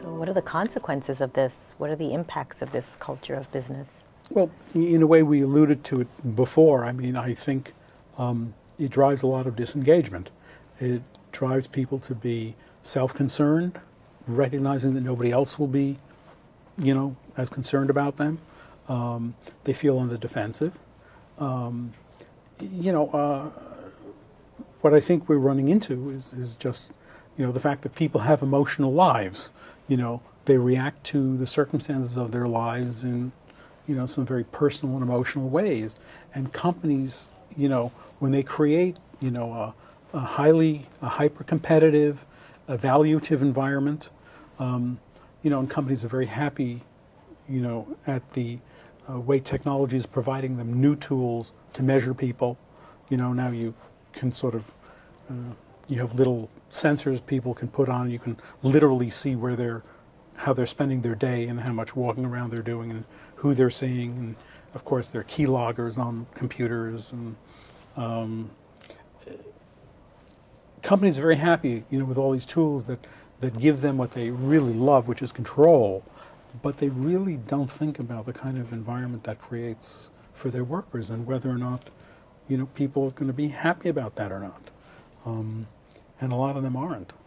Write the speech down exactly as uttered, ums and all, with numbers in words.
So what are the consequences of this? What are the impacts of this culture of business? Well, in a way we alluded to it before. I mean, I think um, it drives a lot of disengagement. It drives people to be self-concerned, recognizing that nobody else will be, you know, as concerned about them. Um, they feel on the defensive. Um, you know, uh, what I think we're running into is, is just, you know, the fact that people have emotional lives. You know, they react to the circumstances of their lives in, you know, some very personal and emotional ways. And companies, you know, when they create, you know, a, a highly, a hyper-competitive, evaluative environment, um, you know, and companies are very happy, you know, at the uh, way technology is providing them new tools to measure people. You know, now you can sort of, uh, you have little sensors people can put on. You can literally see where they're, how they're spending their day and how much walking around they're doing and who they're seeing. And of course, there are key loggers on computers. And um, companies are very happy, you know, with all these tools that, that give them what they really love, which is control. But they really don't think about the kind of environment that creates for their workers and whether or not, you know, people are going to be happy about that or not. Um, and a lot of them aren't.